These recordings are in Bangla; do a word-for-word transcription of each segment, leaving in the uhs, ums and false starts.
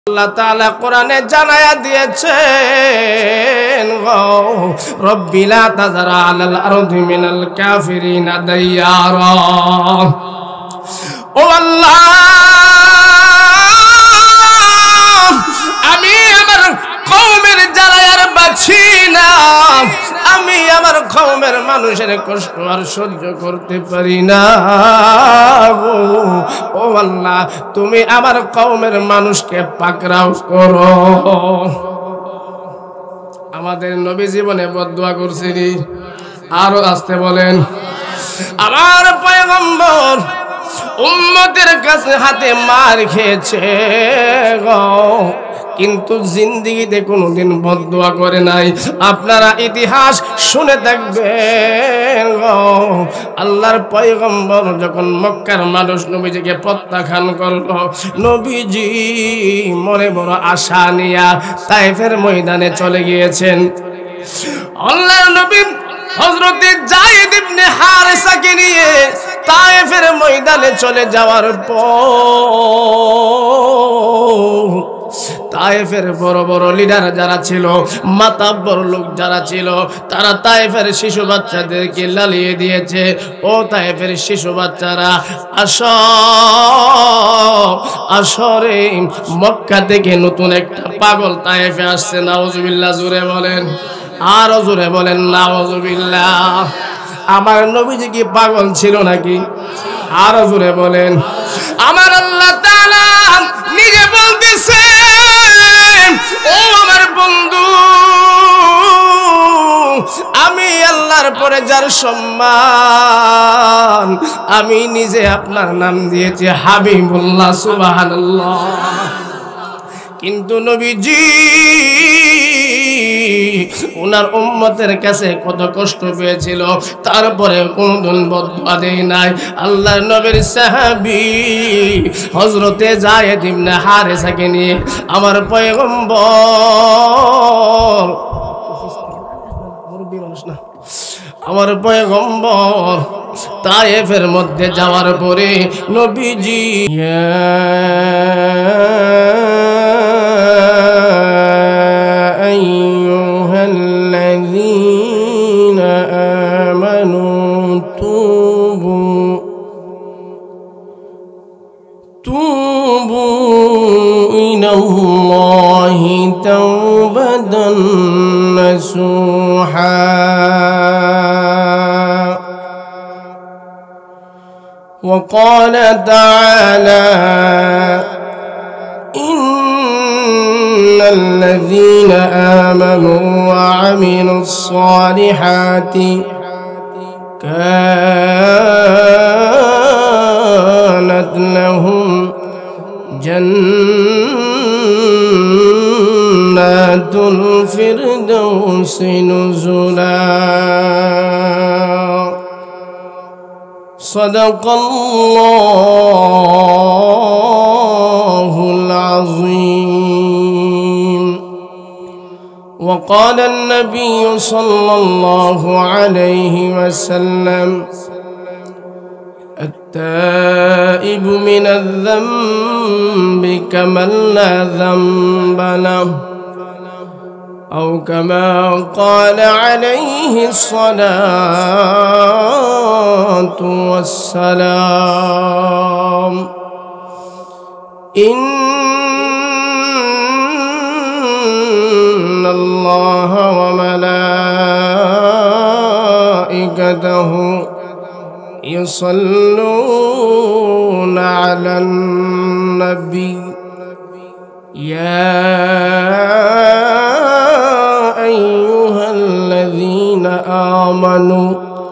আল্লাহ তাআলা কোরআনে জানায়া দিয়েছেন রব্বি লা তাযারা আলাল আরদি মিনাল কাফিরিনা দাইয়ারা। ও আল্লাহ, আমি আমার কওমের জ্বালায় আর বাঁচি না, আমি আমার কওমের মানুষের কষ্ট আর সহ্য করতে পারি না। ও আল্লাহ, তুমি আমার কওমের মানুষকে পাকড়াও করো। আমাদের নবী জীবনে বদদুয়া করছিনি, আরো আসতে বলেন। আমার পয়গম্বর উম্মতের কাছে হাতে মার খেয়েছে গো, কিন্তু জিন্দেগিতে কোনোদিন বদদুয়া করে নাই। আপনারা ইতিহাস শুনে থাকবেন গো, আল্লাহর পয়গম্বর যখন মক্কার মানুষ নবীজিকে প্রত্যাখ্যান করলো, নবীজি মনে বড় আশা নিয়া তায়েফের ময়দানে চলে গিয়েছেন। আল্লাহর নবী হযরতে যায়েদ ইবনে হারেসাকে নিয়ে তায়েফের ময়দানে চলে যাওয়ার পর তায়েফের বড় বড় লিডার যারা ছিল, মাতাব্বর লোক যারা ছিল, তারা তায়েফের শিশু বাচ্চাদেরকে লালিয়ে দিয়েছে। ও তায়েফের শিশু বাচ্চারা, আসো আসরে মক্কা থেকে নতুন একটা পাগল তায়েফে আসছে। নাউজুবিল্লাহ, জোরে বলেন, আরো জোরে বলেন নাউজুবিল্লাহ। আমার নবীজি কি পাগল ছিল নাকি? আরো জোরে বলেন। আমার আল্লাহ তাআলা নিজে বলতেছে, ও আমার বন্ধু, আমি আল্লাহর পরে যার সম্মান, আমি নিজে আপনার নাম দিয়েছি হাবিবুল্লাহ। সুবহানাল্লাহ। কিন্তু নবীজি ওনার উম্মতের কাছে কত কষ্ট পেয়েছিল, তারপরে কোনদিন বদদুয়া দেয় নাই। আল্লাহর নবীর সাহাবী হযরতে যায়েদ ইবনে হারেসাকে নিয়ে আমার পয়গম্বর আমার পয়গম্বর তায়েফের মধ্যে যাওয়ার পরে নবীজি وقال تعالى إن الذين آمنوا وعملوا الصالحات كانت لهم جنات الفردوس نزلا صدق الله العظيم. وقال النبي صلى الله عليه وسلم التائب من الذنب كمن لا ذنب له أو كما قال عليه الصلاة والسلام. إن الله وملائكته يصلون على النبي يا أيها الذين آمنوا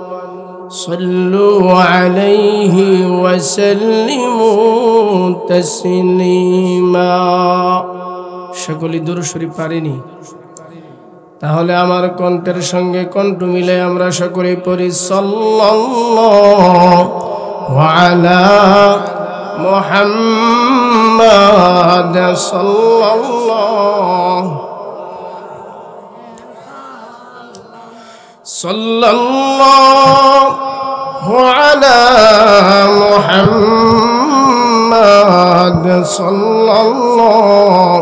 صلوا عليه وسلموا تسليما. সকলে দুরূদ শরীফ পারেনি? তাহলে আমার কণ্ঠের সঙ্গে কণ্ঠ মিলে আমরা সকলে পড়ি সাল্লাল্লাহু আলা মুহাম্মাদ সাল্লাল্লাহু সাল্লাল্লাহু আলা মুহাম্মাদ মুহাম্মদ সাল্লাল্লাহু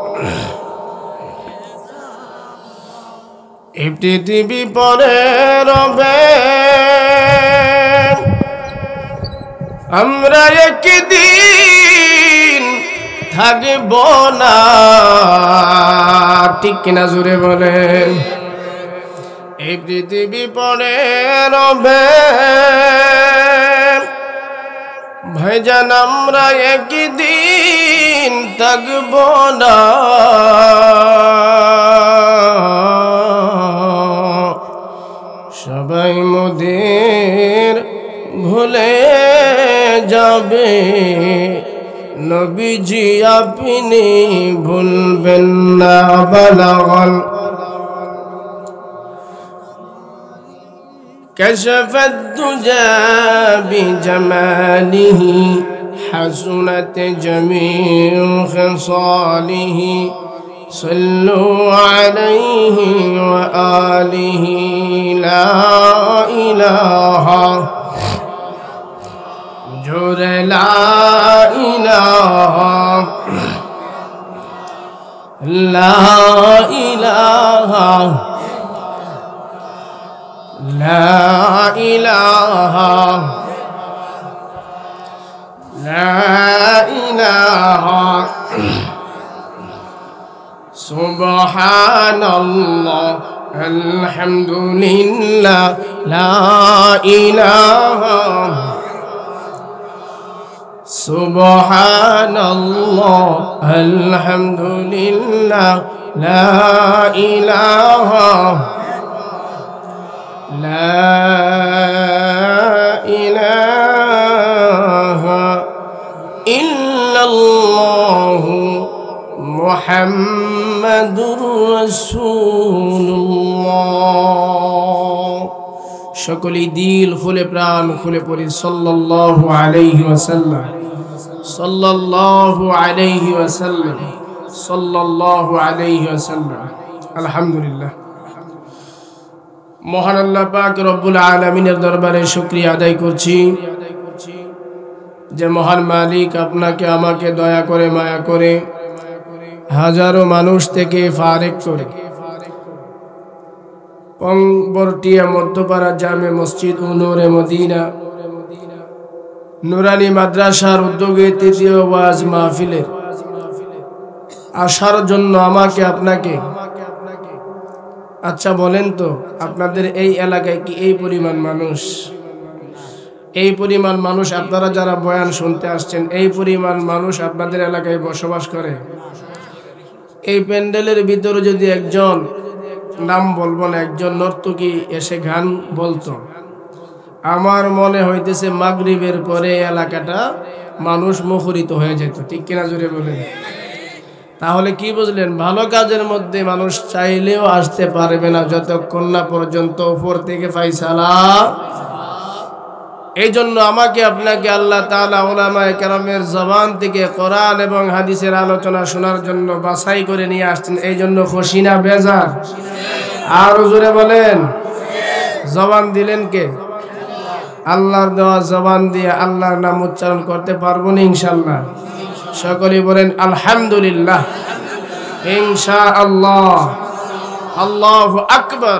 এই পৃথিবী পরে রবে আমরা একদিন থাকব না ঠিক কিনা জোরে বলেন এই পৃথিবী পরে রবে ভাইজান আমরা একদিন থাকব না সবাই মোদের ভুলে যাবে নবীজি আপনি ভুলবেন না বালাগল كشف الدجى بجماله حسنت جميع خصاله صلوا عليه وآله لا إله جور لا إله لا إله لا إله لا إله سبحان الله الحمد لله لا إله سبحان الله الحمد لله لا إله لا إله إلا الله محمد رسول الله সকলেই দিল খুলে প্রাণ খুলে পড়ি সাল্লাল্লাহু আলাইহি ওয়াসাল্লাম সাল্লাল্লাহু আলাইহি ওয়াসাল্লাম সাল্লাল্লাহু আলাইহি ওয়াসাল্লাম আলহামদুলিল্লাহ মহান আল্লাহ পাক রব্বুল আলামিনের দরবারে শুকরিয়া আদায় করছি যে মহান মালিক আপনাকে আমাকে দয়া করে মায়া করে হাজারো মানুষ থেকে ফারেক করে পংবরটিয়া মধ্যপাড়া জামে মসজিদ ও নূরে মদিনা নুরানি মাদ্রাসার উদ্যোগে তৃতীয় ওয়াজ মাহফিলের আসার জন্য আমাকে আপনাকে আচ্ছা বলেন তো আপনাদের এই এলাকায় কি এই পরিমাণ মানুষ এই পরিমাণ মানুষ আপনারা যারা বয়ান শুনতে আসছেন এই পরিমাণ মানুষ আপনাদের এলাকায় বসবাস করে এই প্যান্ডেলের ভিতরে যদি একজন নাম বলবো না একজন নর্তকী এসে গান বলতো আমার মনে হইতেছে মাগরিবের পরে এলাকাটা মানুষ মুখরিত হয়ে যেত ঠিক কিনা জোরে বলেন তাহলে কি বুঝলেন ভালো কাজের মধ্যে মানুষ চাইলেও আসতে পারবে না যতক্ষণ না পর্যন্ত উপর থেকে ফয়সালা এই জন্য আমাকে আপনাকে আল্লাহ তাআলা উলামায়ে কেরামের জবান থেকে কোরআন এবং হাদিসের আলোচনা শোনার জন্য বাছাই করে নিয়ে আসছেন এই জন্য খুশি না বেজার আর জোরে বলেন জবান দিলেন কে আল্লাহর দেওয়া জবান দিয়ে আল্লাহর নাম উচ্চারণ করতে পারবো না ইনশাআল্লাহ সকলেই বলেন আলহামদুলিল্লাহ ইনশাআল্লাহ আল্লাহু আকবার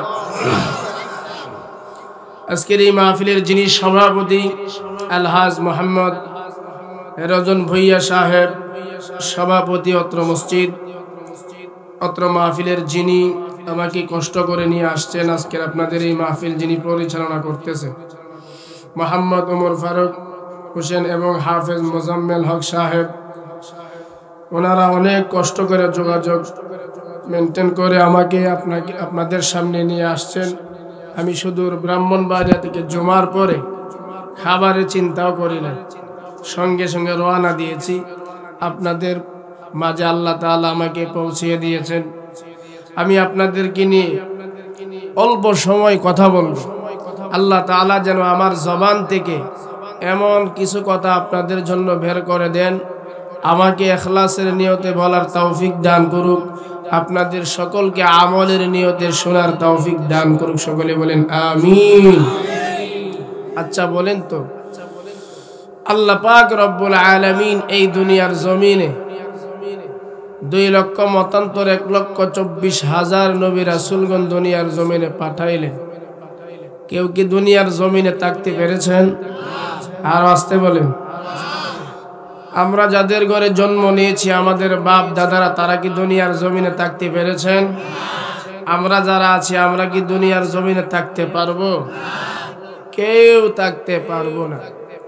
আজকের এই মাহফিলের যিনি সভাপতি আলহাজ মোহাম্মদ রজন ভুইয়া সাহেব সভাপতি অত্র মসজিদ অত্র মাহফিলের যিনি আমাকে কষ্ট করে নিয়ে আসছেন আজকের আপনাদের এই মাহফিল যিনি পরিচালনা করতেছেন মোহাম্মদ ওমর ফারুক হোসেন এবং হাফেজ মোজাম্মেল হক সাহেব ওনারা অনেক কষ্ট করে যোগাযোগ মেনটেন করে আমাকে আপনাকে আপনাদের সামনে নিয়ে আসছেন আমি সুদূর ব্রাহ্মণবাড়িয়া থেকে জুমার পরে খাবারের চিন্তাও করি না সঙ্গে সঙ্গে রওনা দিয়েছি আপনাদের মাঝে আল্লাহ তাআলা আমাকে পৌঁছিয়ে দিয়েছেন আমি আপনাদেরকে নিয়ে অল্প সময় কথা বলব আল্লাহ তাআলা যেন আমার জবান থেকে এমন কিছু কথা আপনাদের জন্য বের করে দেন আমাকে ইখলাসের নিয়তে বলার তৌফিক দান করুক আপনাদের সকলকে আমলের নিয়তে শোনার তৌফিক দান করুক সকলে বলেন আমিন আচ্ছা বলেন তো আল্লাহ পাক রব্বুল আলামিন এই দুনিয়ার জমিনে দুই লক্ষ মতান্তর এক লক্ষ চব্বিশ হাজার নবী রাসূলগণ দুনিয়ার জমিনে পাঠাইলেন। কেউ কি দুনিয়ার জমিনে থাকতে পেরেছেন? আর আসতে বলেন। আমরা যাদের ঘরে জন্ম নিয়েছি, আমাদের বাপ দাদারা, তারা কি দুনিয়ার জমিনে থাকতে পেরেছেন? আমরা যারা আছি, আমরা কি দুনিয়ার জমিনে থাকতে পারবো? কেউ থাকতে পারবো না।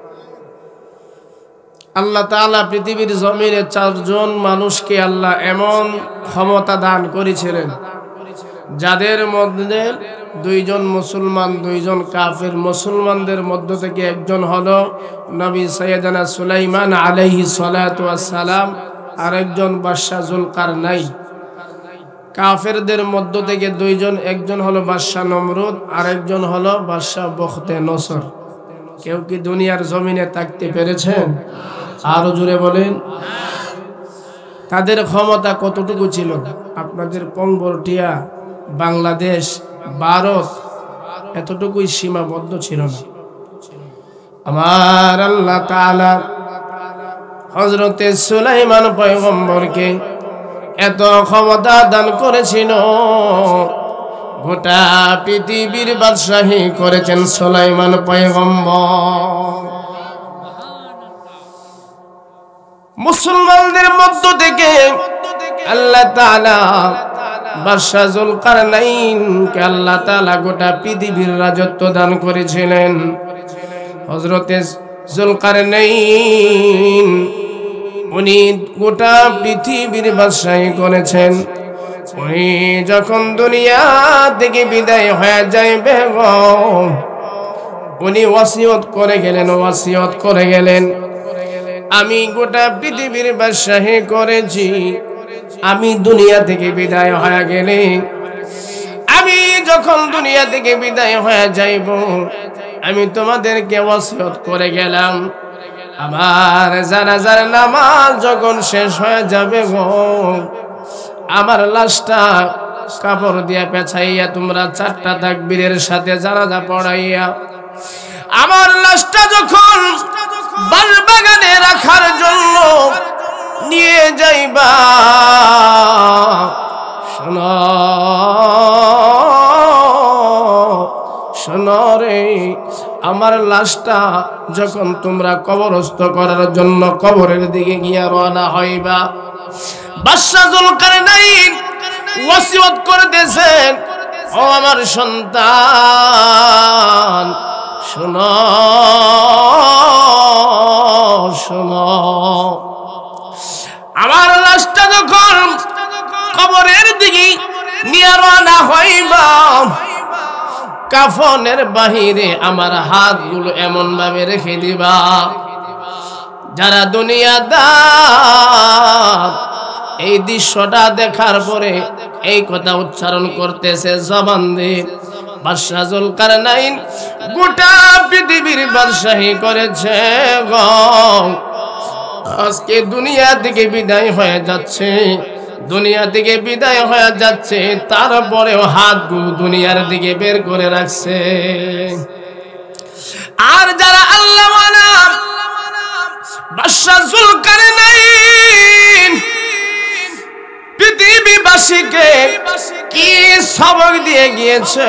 আল্লাহ তাআলা পৃথিবীর জমিনে চারজন মানুষকে আল্লাহ এমন ক্ষমতা দান করেছিলেন, যাদের মধ্যে দুইজন মুসলমান, দুইজন কাফের। মুসলমানদের মধ্য থেকে একজন হলো নবী সাইয়েদনা সুলাইমান আলাইহিস সালাতু ওয়াস সালাম, আরেকজন বাদশা যুলকারনাইন। কাফেরদের মধ্য থেকে দুইজন, একজন হলো বাদশা নমরুদ, আরেকজন হলো বাদশা বখতে নসর। কেউ কি দুনিয়ার জমিনে থাকতে পেরেছেন? আরো জোরে বলেন। তাদের ক্ষমতা কতটুকু ছিল? আপনাদের পঙ্গরটিয়া, বাংলাদেশ, ভারত এতটুকুই সীমাবদ্ধ ছিল না। আমার আল্লাহ তাআলা হযরতে সুলাইমান পয়গম্বরকে এত ক্ষমতা দান করেছিল, গোটা পৃথিবীর বাদশাহী করেছেন সুলাইমান পয়গম্বর। মুসলমানদের মধ্য থেকে আল্লাহ তাআলা বাদশা যুলকারনাইনকে আল্লাহ তাআলা গোটা পৃথিবীর রাজত্ব দান করেছিলেন। হযরতে যুলকারনাইন উনি গোটা পৃথিবীর বাদশাহী করেছেন। উনি যখন দুনিয়া থেকে বিদায় হয়ে যাইবে, উনি ওয়াসিয়ত করে গেলেন, ওয়াসিয়ত করে গেলেন, আমি গোটা পৃথিবীর বাদশাহী করেছি, আমি দুনিয়া থেকে বিদায় হয়ে গেলে, আমি যখন দুনিয়া থেকে বিদায় হয়ে যাইব, আমি তোমাদেরকে ওয়াসিয়ত করে গেলাম, আমার জানাজার নামাজ যখন শেষ হয়ে যাবে গো, আমার লাশটা কাপড় দিয়া পেঁচাইয়া তোমরা চারটা তাকবীরের সাথে জানাজা পড়াইয়া আমার লাশটা যখন বাগানে রাখার জন্য নিয়ে যাইবা, শোনো শোনো রে, আমার লাশটা যখন তোমরা কবরস্থ করার জন্য কবরের দিকে গিয়া রওনা হইবা, বাদশা যুলকারনাইন ওয়াসিয়ত করতেছেন, ও আমার সন্তান শোনো শোনো, আমার লাশটা যখন কবরের দিকে নিয়ে রওনা হইবা, কাফনের বাহিরে আমার হাতগুলো এমন ভাবে রেখে দিবা, যারা দুনিয়াদার এই দৃশ্যটা দেখার পরে এই কথা উচ্চারণ করতেছে জবান দিয়ে, বাদশা যুলকারনাইন গোটা পৃথিবীর বাদশাহী করেছে গো, আজকে দুনিয়া থেকে বিদায় হয়ে যাচ্ছে, দুনিয়া থেকে বিদায় হয়ে যাচ্ছে, তারপরেও হাতগুলো দুনিয়ার দিকে বের করে রাখছে। আর যারা আল্লাহ ওয়ালা বাদশা যুলকারনাইন পৃথিবীবাসীকে কি সবক দিয়ে গিয়েছে,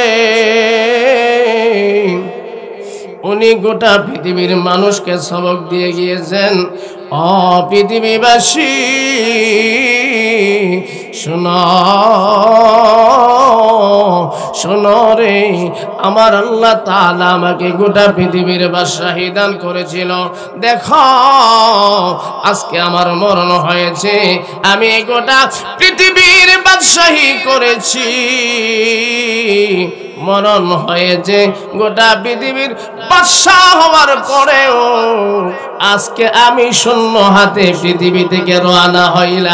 উনি গোটা পৃথিবীর মানুষকে সবক দিয়ে গিয়েছেন। ও পৃথিবীবাসী শোনো শোনো রে, আমার আল্লাহ তাআলা আমাকে গোটা পৃথিবীর বাদশাহী দান করেছিল, দেখো আজকে আমার মরণ হয়েছে, আমি গোটা পৃথিবীর বাদশাহী করেছি, মরণ হয়েছে, গোটা পৃথিবীর বাদশাহ হওয়ার পরেও আজকে আমি শূন্য হাতে পৃথিবী থেকে রওনা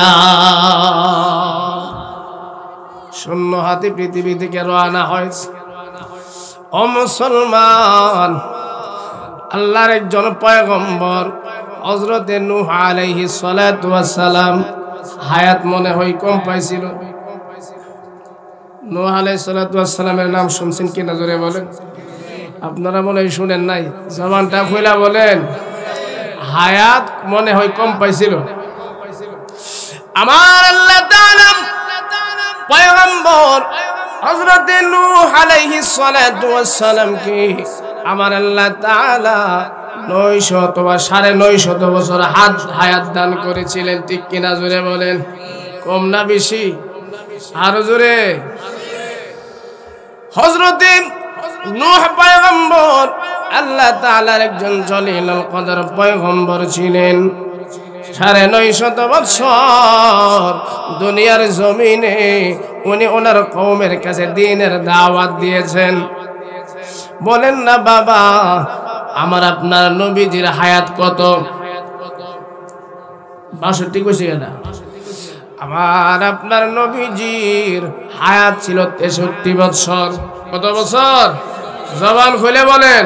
হইলাম, শূন্য হাতে পৃথিবী থেকে রওনা হয়েছে। ও মুসলমান, আল্লাহর একজন পয়গম্বর হযরতে নূহ আলাইহিস সালাতু ওয়াস সালাম হায়াত মনে হয় কম পাইছিল। নূহ আলাইহিস সালাতু ওয়াস সালামের নাম শুনছেন কি না জোরে বলেন? আপনারা মনে হয় শুনেন নাই, জবানটা খুলে বলেন। হায়াত মনে হয় কম পাইছিল। আমার আল্লাহ তাআলা পয়গম্বর হযরত নূহ আলাইহিস সালাতু ওয়াস সালাম কে আমার আল্লাহ তাআলা নয়শ অথবা সাড়ে নয়শত বছর হাত হায়াত দান করেছিলেন, ঠিক কিনা জোরে বলেন? কম না বেশি? আরো জোরে। হযরত নূহ পয়গম্বর আল্লাহ তাআলার একজন জলিলুল কদর পয়গম্বর ছিলেন। সাড়ে নয়শত বছর দুনিয়ার জমিনে উনি ওনার কওমের কাছে দ্বীনের দাওয়াত দিয়েছেন। বলেন না বাবা, আমার আপনার নবীজির হায়াত কত? বাষট্টি কইছে না? আমার আপনার নবীজির হায়াত ছিল তেষট্টি বছর। কত বছর? জবান খুলে বলেন।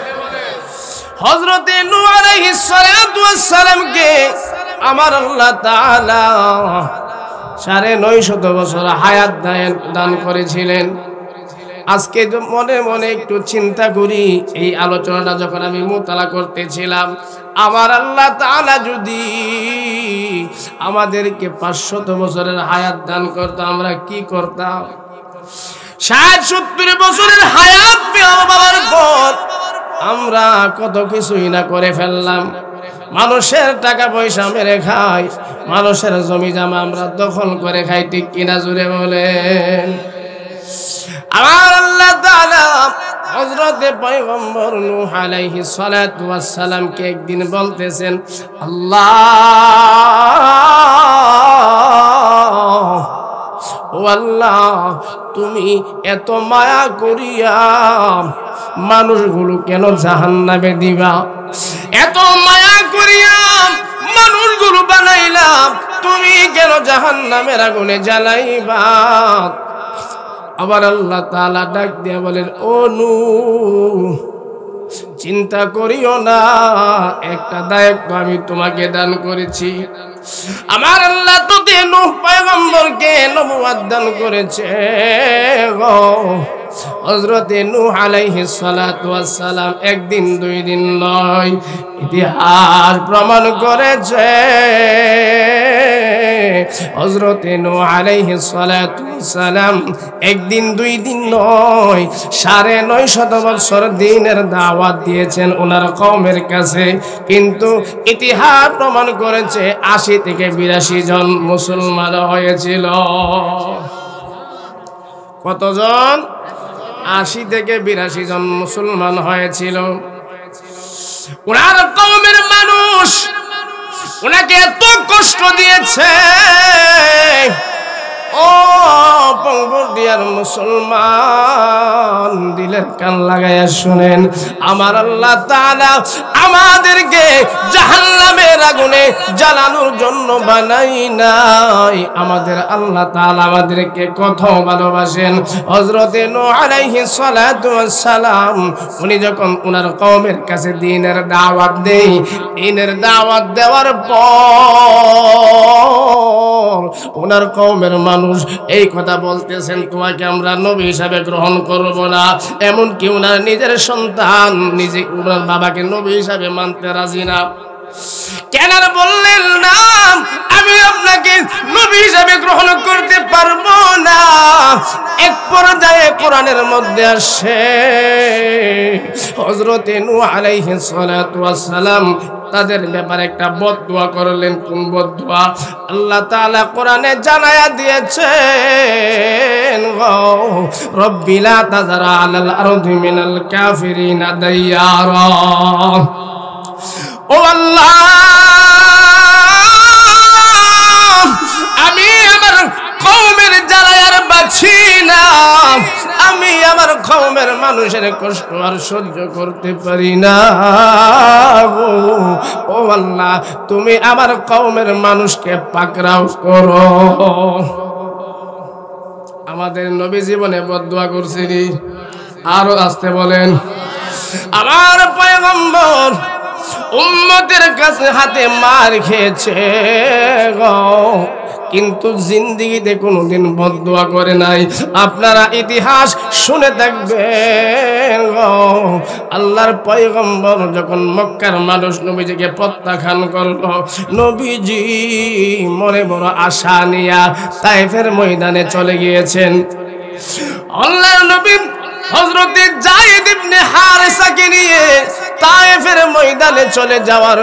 হযরত নূহ আলাইহিস সালাতু ওয়াস সালাম কে আমার আল্লাহ তাআলা সাড়ে নয়শত বছর হায়াত দান করেছিলেন। আজকে মনে মনে একটু চিন্তা করি, এই আলোচনাটা যখন আমি মুতালা করতেছিলাম, আমার আল্লাহ তাআলা যদি আমাদেরকে পাঁচশত বছরের হায়াত দান করতো, আমরা কি করতাম? ষাট সত্তর বছরের হায়াত পাওয়ার পর আমরা কত কিছুই না করে ফেললাম। মানুষের টাকা পয়সা মেরে খাই, মানুষের জমি জামা আমরা দখল করে খাই, ঠিক কিনা জুড়ে বলেন? আমার আল্লাহ তাআলা হযরত পয়গম্বর নূহ আলাইহিস সালাতু ওয়াস সালাম কে একদিন বলতেছেন, আল্লাহ ও আল্লাহ, তুমি এত মায়া করিয়া মানুষগুলো কেন জাহান্নামে দিবা? এত মায়া করিয়া মানুষগুলো বানাইলাম, তুমি কেন জাহান্নামের আগুনে জ্বালাইবা? আবার আল্লাহ তাআলা ডাক দিয়ে বলেন, ও নূহ, চিন্তা করিও না, একটা দায়িত্ব আমি তোমাকে দান করেছি। আমার আল্লাহ তো নূহ পয়গম্বরকে নবুয়ত দান করেছে গো। হযরত নূহ আলাইহিস সালাতু ওয়াস সালাম একদিন দুই দিন নয়, ইতিহাস প্রমাণ করেছে হযরত নূহ আলাইহিস সালাতু ওয়াস সালাম একদিন দুই দিন নয়, সাড়ে নয় শত বছর দ্বীনের দাওয়াত দিয়েছেন ওনার কওমের কাছে। কিন্তু ইতিহাস প্রমাণ করেছে আশি থেকে বিরাশি জন মুসলমান হয়েছিল। কতজন? আশি থেকে বিরাশি জন মুসলমান হয়েছিল। ওনার কওমের মানুষ ওনাকে এত কষ্ট দিয়েছে, ও পঙ্গদিয়ার মুসলমান, দিলের কান লাগাইয়া শুনেন, আমার আল্লাহ তাআলা আমাদেরকে জাহান্নামের আগুনে জ্বালানোর জন্য বানাই নাই। আমাদের আল্লাহ তাআলা আমাদেরকে কত ভালোবাসেন। হযরত নূহ আলাইহিস সালাতু ওয়াস সালাম উনি যখন ওনার কওমের কাছে দ্বীনের দাওয়াত দেই, দ্বীনের দাওয়াত দেওয়ার পর ওনার কওমের মানুষ এই কথা বলতেছেন, তোমাকে আমরা নবী হিসাবে গ্রহণ করব না। এমন কি ওনার নিজের সন্তান নিজে ওনার বাবাকে নবী হিসাবে মানতে রাজি না। কেন বললেন না আমি আপনাকে নবী হিসাবে গ্রহণ করতে পারবো না? এক পর্যায়ে কোরআনের মধ্যে আসে হযরত নূহ আলাইহিস সালাতু ওয়াস সালাম তাদের ব্যাপারে একটা বদদুয়া করলেন। কোন বদদুয়া? আল্লাহ তাআলা কোরআনে জানায়া দিয়েছেন, রব্বি লা তাযারা আলাল আরদি মিনাল কাফিরিনা দাইয়ারা। ও আল্লাহ, আমি আমার কওমের জ্বালায় আর বাঁচি না, আমি আমার কওমের মানুষের কষ্ট আর সহ্য করতে পারি না। ও আল্লাহ, তুমি আমার কওমের মানুষকে পাকড়াও করো। আমাদের নবী জীবনে বদদুয়া করছিনি। আরো আসতে বলেন। আমার পয়গম্বর উম্মতের কাছে হাতে মার খেয়েছে গো, কিন্তু জিন্দেগিতে কোনোদিন বদদুয়া করে নাই। আপনারা ইতিহাস শুনে থাকবেন, আল্লাহর পয়গম্বর যখন মক্কার মানুষ নবীজিকে প্রত্যাখ্যান করলো, নবীজি মনে বড় আশা নিয়া তায়েফের ময়দানে চলে গিয়েছেন। আল্লাহর নবী হযরত যায়েদ ইবনে হারেসাকে নিয়ে তায়েফের ময়দানে চলে যাওয়ার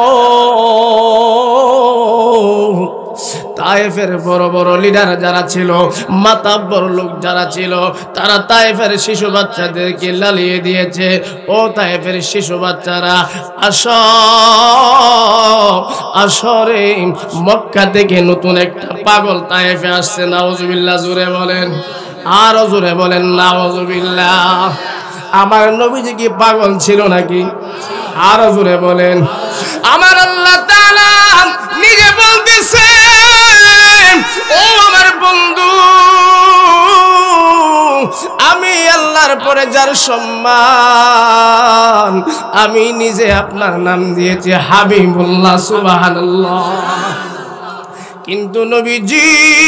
পর তায়েফের বড় বড় লিডার যারা ছিল, মাতাব্বর লোক যারা ছিল, তারা তায়েফের শিশু বাচ্চাদেরকে লালিয়ে দিয়েছে, ও তায়েফের শিশু বাচ্চারা আসো আসরে মক্কা থেকে নতুন একটা পাগল তায়েফে আসছে। নাউজুবিল্লাহ, জোরে বলেন, আরো জোরে বলেন নাউজুবিল্লাহ। আমার নবীজি কি পাগল ছিল নাকি? আরো জোরে বলেন। আমার আল্লাহ তাআলা নিজে বলতেছে, ও আমার বন্ধু, আমি আল্লাহর পরে যার সম্মান, আমি নিজে আপনার নাম দিয়েছি হাবিবুল্লাহ। সুবহানাল্লাহ। কিন্তু নবীজি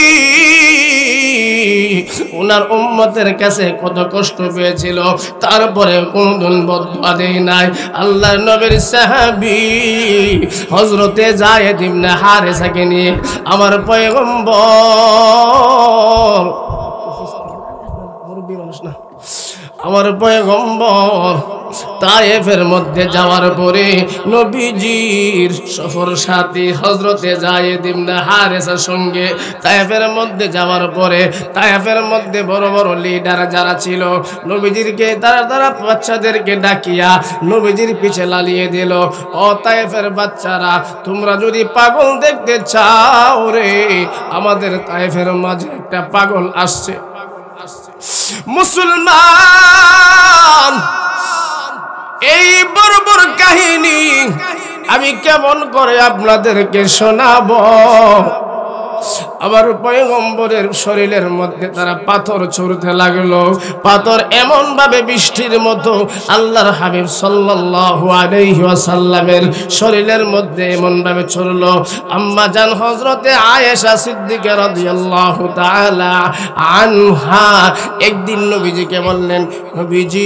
ওনার উম্মতের কাছে কত কষ্ট পেয়েছিল, তারপরে কোনদিন বদদুয়া দেই নাই। আল্লাহর নবীর সাহাবী হযরতে যায়েদ ইবনে হারেসাকে নিয়ে আমার পয়গম্বর, মুরব্বি মানুষ না, আমার পয়গম্বর তায়েফের মধ্যে যাওয়ার পরে নবীজির সফর সাথী হযরতে যায়েদ ইবনে হারেসার সঙ্গে তায়েফের মধ্যে যাওয়ার পরে তায়েফের মধ্যে বড় বড় লিডার যারা ছিল, নবীজিরকে তারা তারা বাচ্চাদেরকে ডাকিয়া নবীজির পিছে লালিয়ে দিল, ও তায়েফের বাচ্চারা, তোমরা যদি পাগল দেখতে চাও রে, আমাদের তায়েফের মাঝে একটা পাগল আসছে। মুসলমান, এই বড় বড় কাহিনী আমি কেমন করে আপনাদেরকে শোনাবো? আমার পয়গম্বরের শরীরের মধ্যে তারা পাথর ছুঁড়তে লাগলো, পাথর এমন ভাবে বৃষ্টির মতো আল্লাহর হাবিব সাল্লাল্লাহু আলাইহি ওয়াসাল্লামের শরীরের মধ্যে এমন ভাবে ছুঁড়লো, আম্মা জান হযরতে আয়েশা সিদ্দিকা রাদিয়াল্লাহু তাআলা আনহা একদিন নবীজিকে বললেন, নবীজি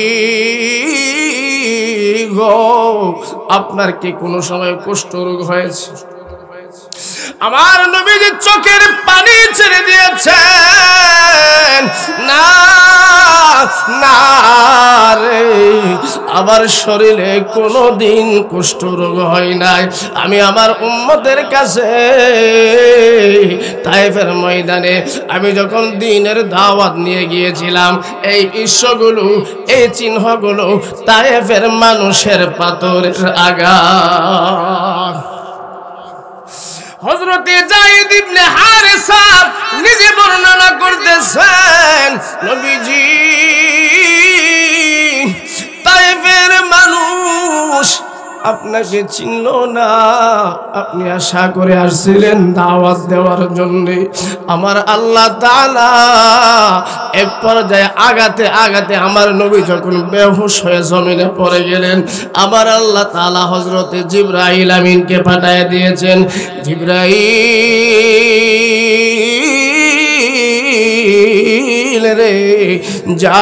গো, আপনার কি কোনো সময় কুষ্ঠ রোগ হয়েছে? আমার নবীজি চোখের পানি ছেড়ে দিয়েছেন, না না রে, আমার শরীরে কোনোদিন কুষ্ঠ রোগ হয় নাই। আমি আমার উম্মতের কাছে তায়েফের ময়দানে আমি যখন দ্বীনের দাওয়াত নিয়ে গিয়েছিলাম, এই দৃশ্যগুলো, এই চিহ্নগুলো তায়েফের মানুষের পাথরের আঘাত। হযরতে যায়েদ ইবনে হারেসা নিজে বর্ণনা করতেছেন, নবীজি তায়েফের মানুষ আপনাকে চিনল না, আপনি আশা করে আসছিলেন দাওয়াত দেওয়ার জন্য। আমার আল্লাহ তাআলা এক পর্যায়ে আগাতে আগাতে আমার নবী যখন বেহুশ হয়ে জমিনে পড়ে গেলেন, আমার আল্লাহ তাআলা হযরতে জিবরাইল আমিনকে পাঠিয়ে দিয়েছেন। জিবরাইল রে, যা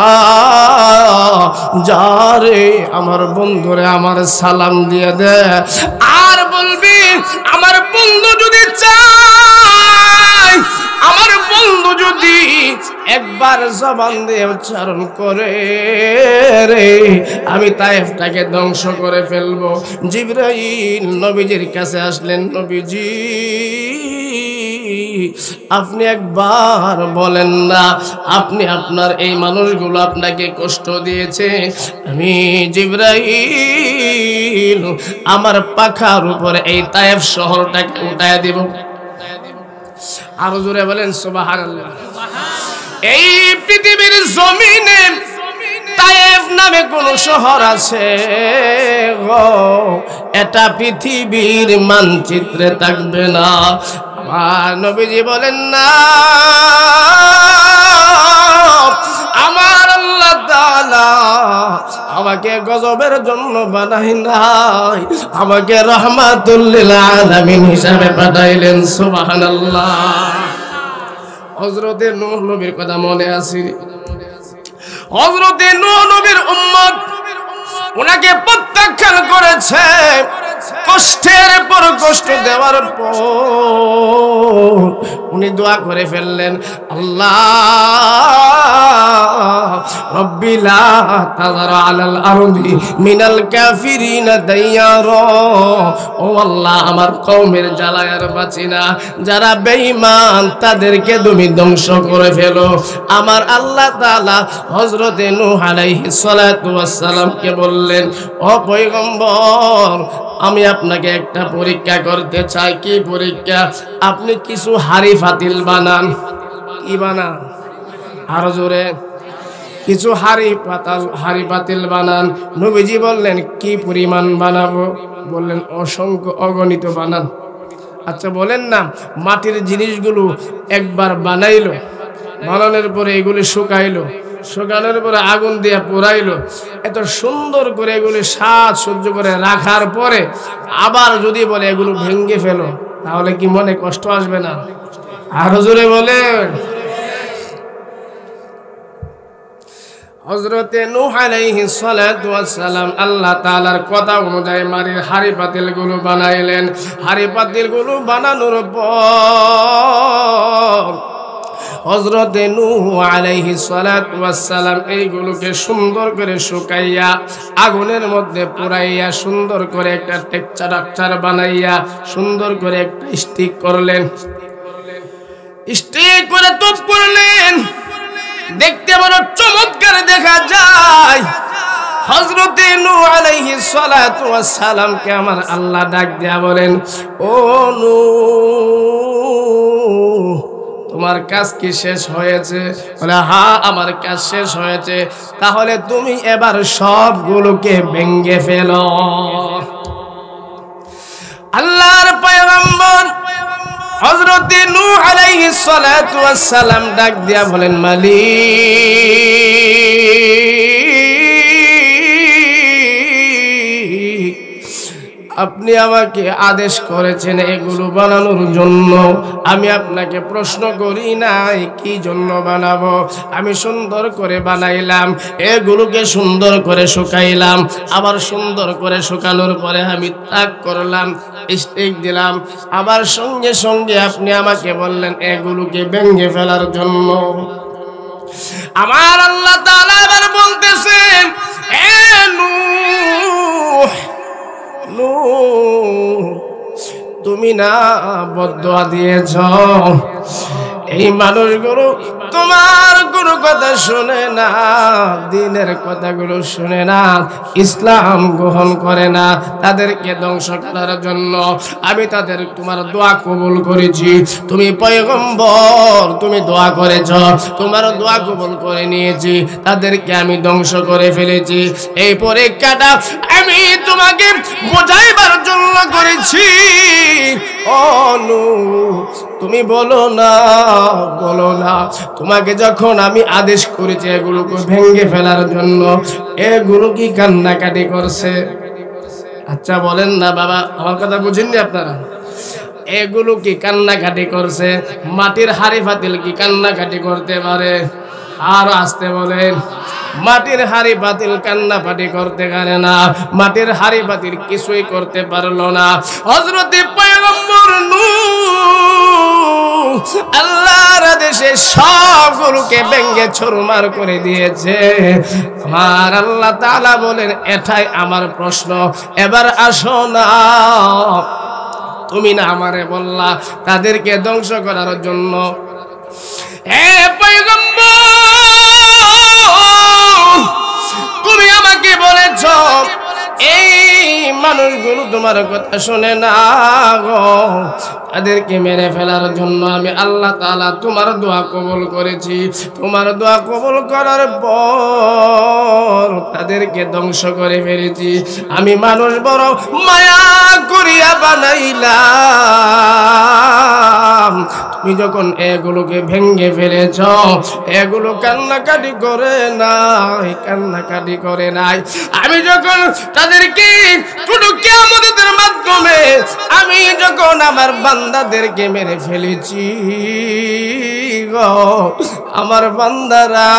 যা রে আমার বন্ধুরে আমার সালাম দিয়ে দে, আর বলবি আমার বন্ধু যদি চায়, আমার বন্ধু যদি একবার জবান দিয়ে উচ্চারণ করে রে, আমি তায়েফটাকে ধ্বংস করে ফেলবো। জিবরাইল নবীজির কাছে আসলেন, নবীজি আপনি একবার বলেন না, আপনি আপনার এই মানুষগুলো আপনাকে কষ্ট দিয়েছে, আমি জিবরাইল আমার পাখার উপরে এই তায়েফ শহরটাকে উঠায় দিব। আরো জোরে বলেন সুবহানাল্লাহ। এই পৃথিবীর জমিনে তায়েফ নামে কোন শহর আছে গো, এটা পৃথিবীর মানচিত্রে থাকবে না। আমার নবীজি বলেন না, আমার আল্লাহ তাআলা আমাকে গজবের জন্য বানাই নাই, আমাকে রাহমাতুল লিল আলামিন হিসাবে পাঠাইলেন। সুবহানাল্লাহ। হযরতে নূহ নবীর কথা মনে আছে? হযরতে নূহ নবীর উম্মত ওনাকে প্রত্যাখ্যান করেছে, কষ্টের পর কষ্ট দেওয়ার পর উনি দোয়া করে ফেললেন, আল্লাহ রব্বি লা তাযার আলাল আরদি মিনাল কাফিরিনা দাইয়ারা। ও আল্লাহ, আমার কওমের জ্বালায় আর বাঁচি না, যারা বেঈমান তাদেরকে তুমি ধ্বংস করে ফেলো। আমার আল্লাহ তাআলা হযরতে নূহ আলাইহিস সালাতু ওয়াস সালামকে বললেন, ও পয়গম্বর, আমি আপনাকে একটা পরীক্ষা করতে চাই। কি পরীক্ষা? আপনি কিছু হাড়ি পাতিল বানান। কি বানান? আরো জোরে। কিছু হাড়ি পাতাল হাড়ি পাতিল বানান। নবীজি বললেন, কি পরিমাণ বানাবো? বললেন, অসংখ্য, অগণিত বানান। আচ্ছা বলেন না, মাটির জিনিসগুলো একবার বানাইলো, বানানোর পরে এগুলি শুকাইলো, শুকানোর পরে আগুন দিয়ে পোড়াইলো, এত সুন্দর করে এগুলি স্বাদ সহ্য করে রাখার পরে আবার যদি বলে এগুলো ভেঙে ফেলো, তাহলে কি মনে কষ্ট আসবে না? আরো জোরে বলেন। হযরতে নূহ আলাইহিস সালাতু ওয়াস সালাম আল্লাহ তাআলার কথা অনুযায়ী মাটির হাড়ি পাতিলগুলো বানাইলেন। হাড়ি পাতিলগুলো বানানোর পর হযরতে নূহ আলাইহিস সালাতু ওয়াস সালাম এইগুলোকে সুন্দর করে শুকাইয়া আগুনের মধ্যে পুরাইয়া সুন্দর করে একটা টেকচার আচার বানাইয়া সুন্দর করে একটা স্টিক করলেন। স্টিক করে টপ করলেন, দেখতে বড় চমৎকার দেখা যায়। হযরতে নূহ আলাইহিস সালাতু ওয়াস সালামকে আমার আল্লাহ ডাক দিয়া বলেন, ও নূহ, তোমার কাজ কি শেষ হয়েছে? বলে, হ্যাঁ আমার কাজ শেষ হয়েছে। তাহলে তুমি এবার সবগুলোকে ভেঙে ফেলো। আল্লাহর পয়গম্বর হযরতে নূহ আলাইহিস সালাতু ওয়াস সালাম ডাক দিয়া বলেন, মালিক, আপনি আমাকে আদেশ করেছেন এগুলো বানানোর জন্য, আমি আপনাকে প্রশ্ন করি নাই কি জন্য বানাবো। আমি সুন্দর করে বানাইলাম, এগুলোকে সুন্দর করে শুকাইলাম, আবার সুন্দর করে শুকানোর পরে আমি তাক করলাম, স্টিক দিলাম, আবার সঙ্গে সঙ্গে আপনি আমাকে বললেন এগুলোকে ভেঙে ফেলার জন্য। আমার আল্লাহ তাআলা আবার বলতেছেন, এ নূহ, নূহ, তুমি না বদদুয়া দিয়েছ, এই মানুষগুলো তোমার কোনো কথা শুনে না, দ্বীনের কথাগুলো শুনে না, ইসলাম গ্রহণ করে না, তাদেরকে ধ্বংস করার জন্য আমি তাদের তোমার দোয়া কবুল করেছি। তুমি পয়গম্বর, তুমি দোয়া করেছ, তোমার দোয়া কবুল করে নিয়েছি, তাদেরকে আমি ধ্বংস করে ফেলেছি। এই পরীক্ষাটা আমি তোমাকে বোঝাইবার জন্য করেছি। ও নূহ, তুমি বলো না, বলো না, তোমাকে যখন আমি আদেশ করেছি এগুলোকে ভেঙে ফেলার জন্য, এগুলো কি কান্নাকাটি করছে? আচ্ছা বলেন না বাবা, আমার কথা বুঝেননি আপনারা? এগুলো কি কান্নাকাটি করছে? মাটির হাড়ি পাতিল কি কান্নাকাটি করতে পারে? আর আসতে বলেন, মাটির হাড়ি পাতিল কান্নাকাটি করতে পারে না। মাটির হাড়ি পাতিল কিছুই করতে পারলো না। হযরতে পয়গম্বর নূহ আল্লাহর আদেশে সবগুলোকে ভেঙে চুরমার করে দিয়েছে। আমার আল্লাহ তাআলা বলেন, এটাই আমার প্রশ্ন, এবার আসো না, তুমি না আমারে বললা তাদেরকে ধ্বংস করার জন্য? হে পয়গম্বর, তুমি আমাকে বলেছ এই মানুষগুলো তোমার কথা শুনে না গো, তাদেরকে মেরে ফেলার জন্য আমি আল্লাহ তাআলা তোমার দোয়া কবুল করেছি। তোমার দোয়া কবুল করার পর তাদেরকে ধ্বংস করে ফেলেছি। আমি মানুষ বড় মায়া করিয়া বানাইলাম, তুমি যখন এগুলোকে ভেঙে ফেলেছ, এগুলো কান্নাকাটি করে নাই, কান্নাকাটি করে নাই। আমি যখন তাদেরকে ছোট কিয়ামতের মাধ্যমে আমি যখন আমার বান্দাদেরকে মেরে ফেলেছি গো, আমার বান্দারা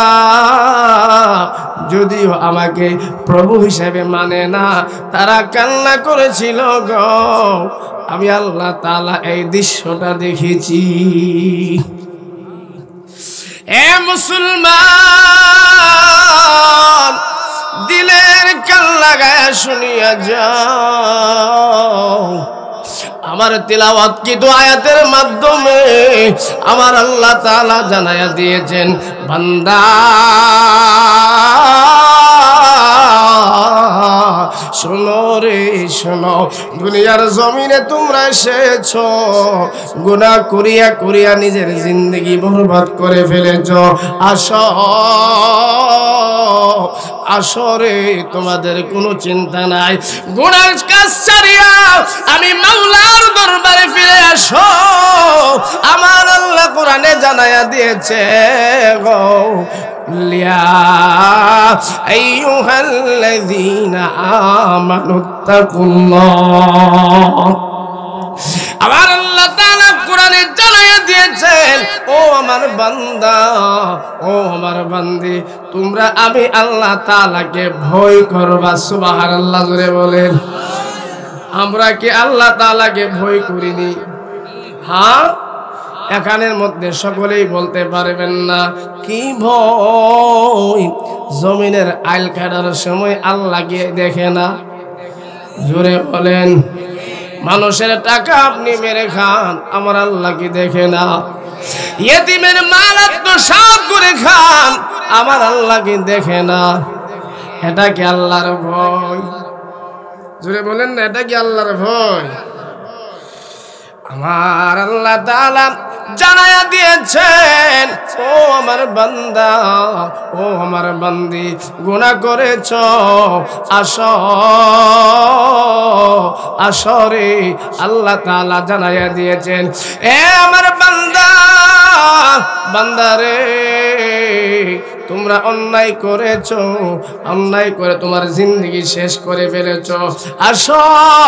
যদিও আমাকে প্রভু হিসেবে মানে না, তারা কান্না করেছিল গো। আমি আল্লাহ তাআলা এই দৃশ্যটা দেখেছি। এ মুসলমান, দিলের কান লাগায় শুনিয়া যাও, আমার তিলাওয়াত কিন্তু আয়াতের মাধ্যমে আমার আল্লাহ তাআলা জানায়া দিয়েছেন, বান্দা শোনো রে শোনো, দুনিয়ার জমিনে তোমরা এসেছো, গুনাহ করিয়া করিয়া নিজের জিন্দগি বরবাদ করে ফেলেছো। আসো আসরে তোমাদের কোনো চিন্তা নাই, গুনার কাজ ছাড়িয়া আমি মাওলার দরবারে ফিরে আসো। আমার আল্লাহ কোরআনে জানায়া দিয়েছে গো, ইয়া আইয়ুহাল্লাযীনা আমানুত্তাকুল্লাহ। আমার আল্লাহ তাআলা কোরআনে জানায়া দিয়েছেন, ও আমার বান্দা, ও আমার বান্দি, তোমরা আমি আল্লাহ তাআলাকে ভয় করবা। সুবহানাল্লাহ জোরে বলেন। আমরা কি আল্লাহ তাআলাকে ভয় করিনি? হ্যাঁ, এখানের মধ্যে সকলেই বলতে পারবেন না কি ভয়। জমিনের আইল কাটার সময় আল্লাহকে দেখে না? জোরে বলেন। মানুষের টাকা আপনি মেরে খান, আমার আল্লাহ কি দেখে না? ইয়েতিমের মাল আত্মসাৎ করে খান, আমার আল্লাহ কি দেখে না? এটা কি আল্লাহর ভয়? জোরে বলেন না, এটা কি আল্লাহর ভয়? আমার আল্লাহ তাআলা জানায়া দিয়েছেন, ও আমার বান্দা, ও আমার বান্দি, গুনাহ করেছো, আসো আসরে। আল্লাহ তাআলা জানায়া দিয়েছেন, এ আমার বান্দা, বান্দারে, তোমরা অন্যায় করেছো, অন্যায় করে তোমার জিন্দগি শেষ করে ফেলেছো। আসো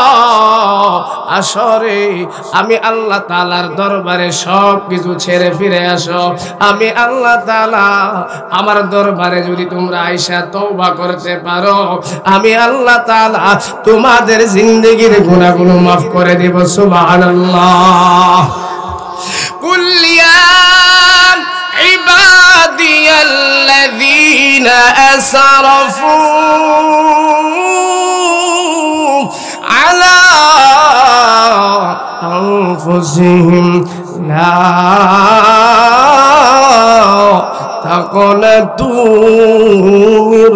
আসরে, আমি আল্লাহ তাআলার দরবারে সব কিছু ছেড়ে ফিরে আসো। আমি আল্লাহ তাআলা আমার দরবারে যদি তোমরা আইসা তওবা করতে পারো, আমি আল্লাহ তাআলা তোমাদের জিন্দগির গুনাহগুলো মাফ করে দেব। সুবহানাল্লাহ। কুল ইয়া ইবাদিয়াল্লাযীনা আসরাফু আলা আনফুসিহিম লা তাকনাতু মির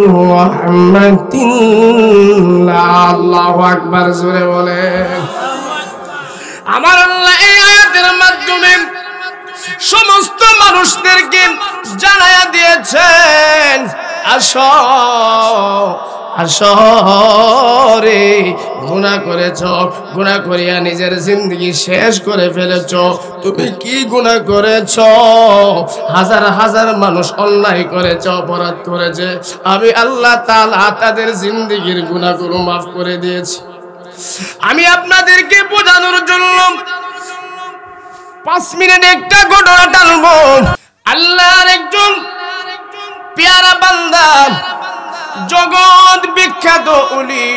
রাহমাতিল্লাহ। আল্লাহু আকবার, জোরে বলেন। আমার আল্লাহ এই আয়াতের মাধ্যমে সমস্ত মানুষদেরকে জানায়া দিয়েছেন, আসো আসো রে, গুনাহ করেছো, গুনাহ করিয়া নিজের জিন্দগি শেষ করে ফেলেছো। তুমি কি গুনাহ করেছো? হাজার হাজার মানুষ অন্যায় করেছে, অপরাধ করেছে, আমি আল্লাহ তাআলা তাদের জিন্দগির গুনাহগুলো মাফ করে দিয়েছি। আমি আপনাদেরকে বোঝানোর জন্য পাঁচ মিনিট একটা ঘটনা টানবো। আল্লাহর একজন পেয়ারা বান্দা, জগৎ বিখ্যাত উলি,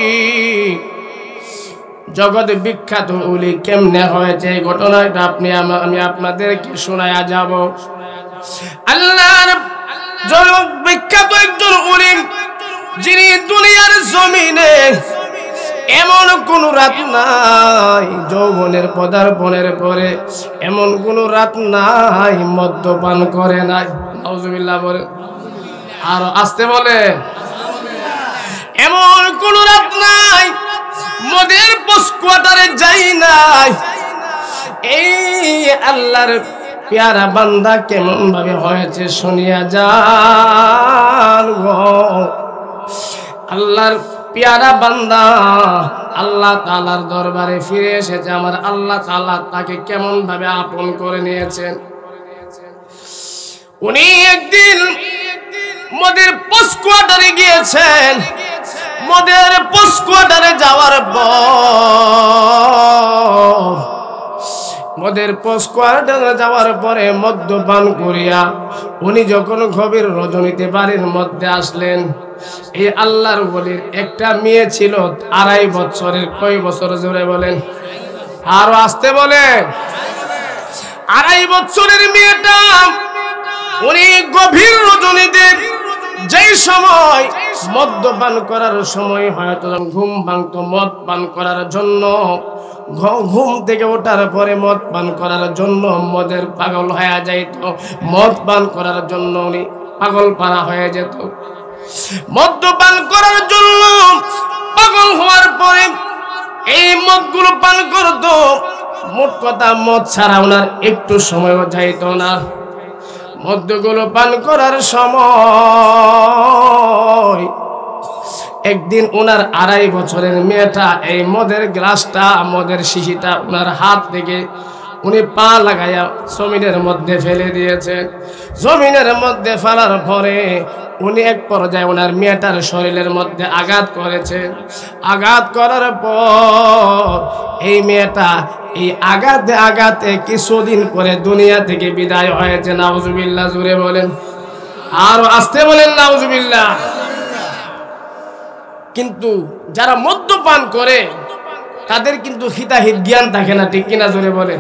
জগৎ বিখ্যাত উলি কেমনে হয়েছে এই ঘটনাটা আপনি আমি আপনাদেরকে শোনায়া যাব। আল্লাহর জগৎ বিখ্যাত একজন উলি, যিনি দুনিয়ার জমিনে এমন কোন রাত নাই, যৌবনের পদার্পণের পরে এমন কোন রাত নাই মদ্যপান করে নাই। নাউজুবিল্লাহ বলে, আর আসতে বলে। এমন কোন রাত নাই মদের পোস্ট কোয়ার্টারে যাই নাই। এই আল্লাহর পেয়ারা বান্দা কেমন ভাবে হয়েছে শুনিয়া যান গো। আল্লাহর পেয়ারা বান্দা আল্লাহ তাআলার দরবারে ফিরে এসেছে। আমার আল্লাহ তাআলা তাকে কেমন ভাবে আপন করে নিয়েছেন। উনি একদিন মদের পোস্ট কোয়ার্টারে গিয়েছেন। মদের পোস্ট কোয়ার্টারে যাওয়ার পর মদের পোস্ট কোয়ার্টারে যাওয়ার পরে মদ্যপান করিয়া উনি যখন গভীর রজনীতে বাড়ির মধ্যে আসলেন, এই আল্লাহর ওলির একটা মেয়ে ছিল আড়াই বছরের। কয় বছর জোরে বলেন, আরো আসতে বলেন। আড়াই বছরের মেয়েটা উনি গভীর রজনীতে যেই সময় মদ্যপান করার সময় হয়তো ঘুম ভাঙতো, মদ পান করার জন্য ঘুম থেকে ওঠার পরে মদ পান করার জন্য মদের পাগল হয়ে যাইত। মদ পান করার জন্য উনি পাগল পারা হয়ে যেত। মদ্যপান করার জন্য পাগল হওয়ার পরে এই মদগুলো পান করত। মোট কথা মদ ছাড়া ওনার একটু সময়ও যাইত না। মদ্যগুলো পান করার সময় একদিন ওনার আড়াই বছরের মেয়েটা এই মদের গ্লাসটা, মদের শিশিটা ওনার হাত থেকে উনি পা লাগাইয়া জমিনের মধ্যে ফেলে দিয়েছেন। জমিনের মধ্যে ফেলার পরে উনি এক পর্যায়ে ওনার মেয়েটার শরীরের মধ্যে আঘাত করেছে। আঘাত করার পর এই মেয়েটা এই আঘাতে আঘাতে কিছুদিন পরে দুনিয়া থেকে বিদায় হয়েছে। নাউজুবিল্লাহ, জোরে বলেন, আর আসতে বলেন নাউজুবিল্লাহ। কিন্তু যারা মদ্যপান করে তাদের কিন্তু হিতাহিত জ্ঞান থাকে না, ঠিক কিনা জোরে বলেন।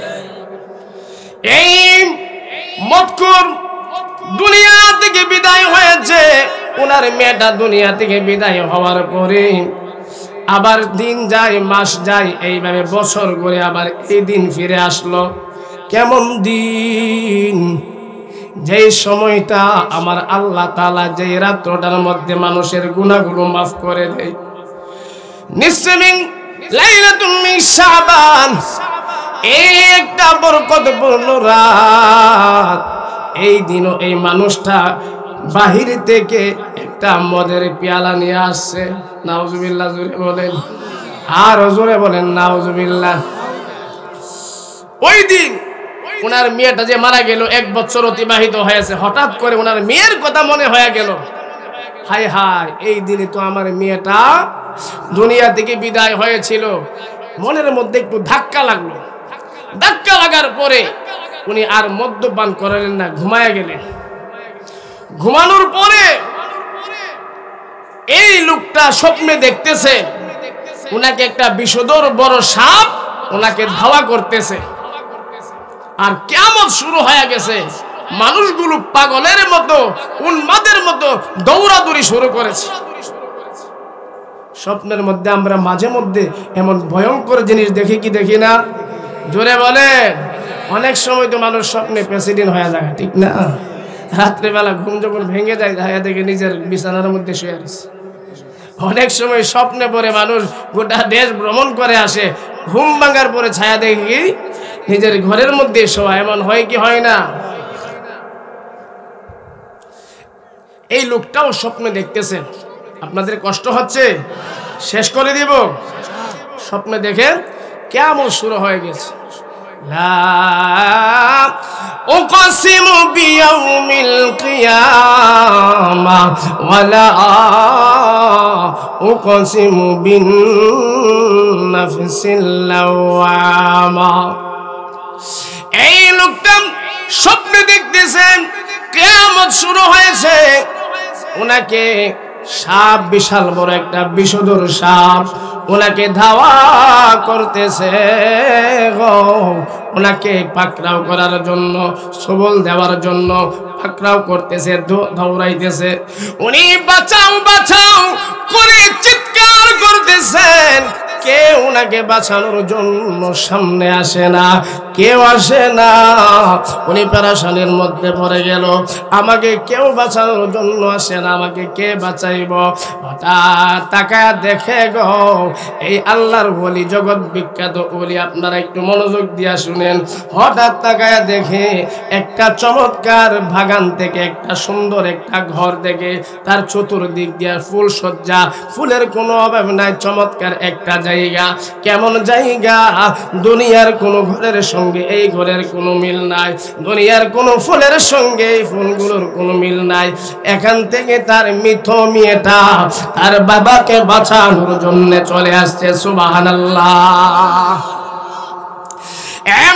এই মদখোর দুনিয়া থেকে বিদায় হয়েছে। ওনার মেয়েটা দুনিয়া থেকে বিদায় হওয়ার পরে আবার দিন যায়, মাস যায়, এইভাবে বছর করে আবার এই দিন ফিরে আসলো। কেমন দিন, যেই সময়টা আমার আল্লাহ তাআলা যেই রাত্রটার মধ্যে মানুষের গুনাহগুলো মাফ করে দেয়। নিশ্চয়ই লাইলাতুল মিন শাবান, এই একটা বরকতপূর্ণ রাত। এই দিনও এই মানুষটা বাহির থেকে একটা মদের পেয়ালা নিয়ে আসছে। নাউজুবিল্লাহ, জোরে বলেন, আর জোরে বলেন নাউজুবিল্লাহ। ওই দিন ওনার মেয়েটা যে মারা গেল, এক বছর অতিবাহিত হয়েছে, হঠাৎ করে ওনার মেয়ের কথা মনে হয়ে গেল। হায় হায়, এই দিনে তো আমার মেয়েটা দুনিয়া থেকে বিদায় হয়েছিল। মনের মধ্যে একটু ধাক্কা লাগলো। ধাক্কা লাগার পরে উনি আর মদ্যপান করলেন না, ঘুমায় গেলেন। ঘুমানোর পরে এই লোকটা স্বপ্নে দেখতেছে উনাকে একটা বিষধর বড় সাপ ওনাকে ধাওয়া করতেছে। আর কিয়ামত শুরু হয়ে গেছে। মানুষগুলো পাগলের মতো, উন্মাদের মতো দৌড়াদৌড়ি শুরু করেছে। স্বপ্নের মধ্যে আমরা মাঝে মধ্যে এমন ভয়ঙ্কর জিনিস দেখি কি দেখি না? জোরে বলেন। অনেক সময় তো মানুষ স্বপ্নে প্রেসিডেন্ট হয়ে যায়, ঠিক না? রাত্রেবেলা ঘুম যখন ভেঙে যায়, দেখা দেখে নিজের বিছানার মধ্যে শুয়ে আছে। অনেক সময় স্বপ্নে পরে মানুষ গোটা দেশ ভ্রমণ করে আসে, ঘুম ভাঙার পরে ছায়া দেখি নিজের ঘরের মধ্যে শোয়া। এমন হয় কি হয় না? এই লোকটাও স্বপ্নে দেখতেছেন। আপনাদের কষ্ট হচ্ছে? শেষ করে দিব। স্বপ্নে দেখে কিয়ামত শুরু হয়ে গেছে। লা উকসিমু বিয়াউমিল কিয়ামা ওয়ালা উকসিমু বিন নাফসিল লাওয়ামা। এই লোকটা স্বপ্নে দেখতেছেন কিয়ামত শুরু হয়েছে। ওনাকে সাপ, বিশাল বড় একটা বিষধর সাপ ওনাকে ধাওয়া করতেছে গো। ওনাকে পাকড়াও করার জন্য, সবল দেওয়ার জন্য পাকড়াও করতেছে, দৌড়াইতেছে। উনি বাঁচাও বাঁচাও করে চিৎকার করতেছেন, কেউ ওনাকে বাঁচানোর জন্য সামনে আসে না, কেউ আসে না। উনি পেরেশানির মধ্যে পড়ে গেল, আমাকে কেউ বাঁচানোর জন্য আসে না, আমাকে কে বাঁচাইব? হঠাৎ তাকায় দেখে গো, এই আল্লাহর ওলি, জগৎ বিখ্যাত ওলি, আপনারা একটু মনোযোগ দিয়া শুনেন। হঠাৎ তাকায় দেখে একটা চমৎকার বাগান থেকে একটা সুন্দর একটা ঘর থেকে তার চতুর্দিক দিয়া ফুল সজ্জা, ফুলের কোনো অভাব নাই, চমৎকার একটা জায়গা। কেমন জায়গা? দুনিয়ার কোনো ঘরের সঙ্গে এই ঘরের কোনো মিল নাই, দুনিয়ার কোনো ফুলের সঙ্গে এই ফুলগুলোর কোনো মিল নাই। এখান থেকে তার মৃত মেয়েটা তার বাবাকে বাঁচানোর জন্য চলে আসছে। সুবহানাল্লাহ। এ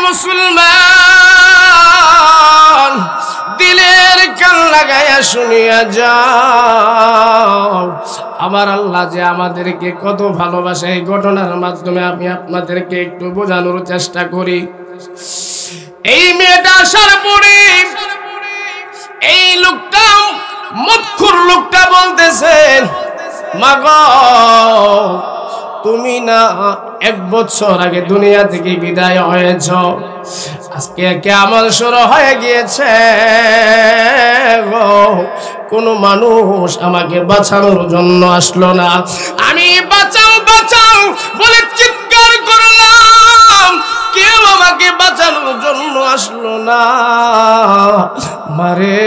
মুসলমান, দিলের কান লাগায়া শুনিয়া যাও, আমার আল্লাহ যে আমাদেরকে কত ভালোবাসে, এই ঘটনার মাধ্যমে আমি আপনাদেরকে একটু বোঝানোর চেষ্টা করি। এই মেয়েটা আসার পরে এই লোকটা, মৎখুর লোকটা বলতেছেন, মা গো, তুমি না এক বছর আগে দুনিয়া থেকে বিদায় হয়েছ, আজকে কিয়ামত শুরু হয়ে গিয়েছে গো, কোনো মানুষ আমাকে বাঁচানোর জন্য আসলো না। আমি বাঁচাও বাঁচাও বলে চিৎকার করলাম, কেউ আমাকে বাঁচানোর জন্য আসলো না। মারে,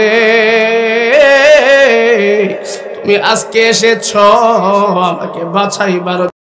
তুমি আজকে এসেছ আমাকে বাঁচাইবার